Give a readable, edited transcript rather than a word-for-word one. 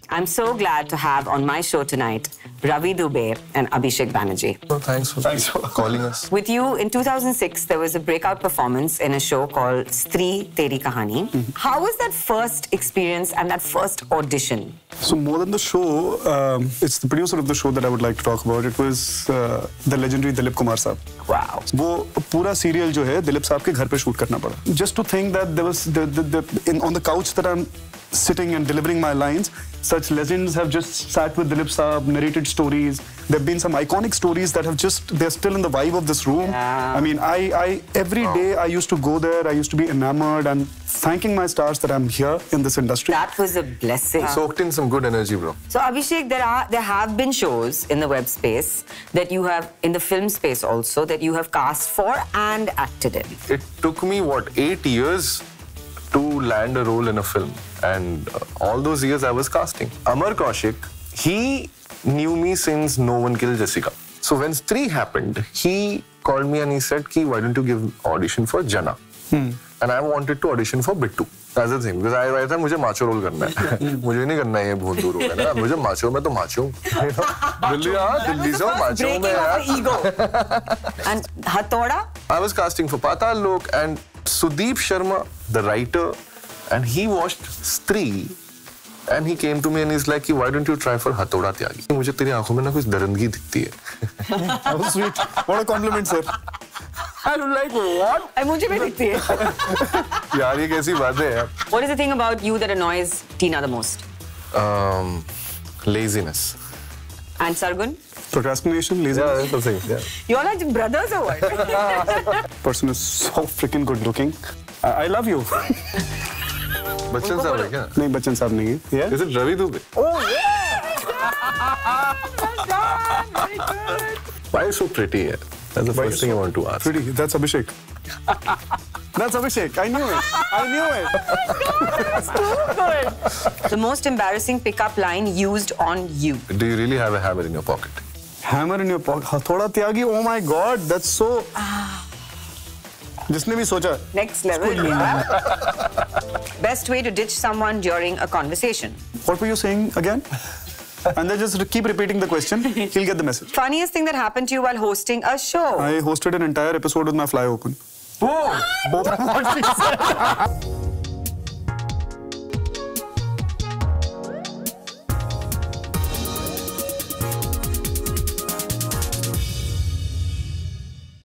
I'm so glad to have on my show tonight Ravi Dubey and Abhishek Banerjee. Oh, thanks for calling us. With you, in 2006, there was a breakout performance in a show called Stree Teri Kahani. How was that first experience and that first audition? So more than the show, it's the producer of the show that I would like to talk about. It was the legendary Dilip Kumar Saab. Wow. वो पूरा serial जो है दिलीप साहब के घर पे shoot करना पड़ा. Just to think that there was on the couch that I'm sitting and delivering my lines, such legends have just sat with Dilip Saab, narrated stories. There have been some iconic stories that have they're still in the vibe of this room. Yeah. I mean, every day I used to go there, I used to be enamored and thanking my stars that I'm here in this industry. That was a blessing. Soaked in some good energy, bro. So Abhishek, there have been shows in the web space that you have, in the film space also, that you have cast for and acted in. It took me, 8 years to land a role in a film. And all those years I was casting. Amar Kaushik, he knew me since No One Killed Jessica. So when Stree happened, he called me and he said, why don't you give audition for Jana? And I wanted to audition for Bittu. That's the thing. Because I thought, मुझे macho role करना है. मुझे नहीं करना है ये भोंदू role है ना. मुझे macho में तो macho. दिल्ली से macho में यार. Breaking of the ego. And Hathoda? I was casting for Patal Lok and Sudeep Sharma, the writer, and he watched Stree and he came to me and he's like, why don't you try for Hathoda Tyagi? मुझे तेरी आंखों में ना कुछ दरंदगी दिखती है. That was sweet. What a compliment, sir. I was like, what? मुझे भी दिखती है. यार ये कैसी बात है यार? What is the thing about you that annoys Tina the most? Laziness. And Sargun? Procrastination, laziness. Yeah, that's the thing. Yeah. You all are brothers or what? Person is so freaking good looking. I love you. Bachchan साहब है क्या? नहीं बच्चन साहब नहीं है. Yeah. Is it Ravi Dubey? Oh yeah! Very good. Why are you so pretty? Yeah? That's the first thing I want to ask. Pretty. That's Abhishek. That's Abhishek. I knew it. I knew it. That's too good. The most embarrassing pickup line used on you. Do you really have a hammer in your pocket? Hammer in your pocket. Hathoda Tyagi. Oh my God. That's so. जिसने भी सोचा. Next level. Yeah. Best way to ditch someone during a conversation. What were you saying again? And then just keep repeating the question. He'll get the message. Funniest thing that happened to you while hosting a show. I hosted an entire episode with my fly open. Whoa! What she said.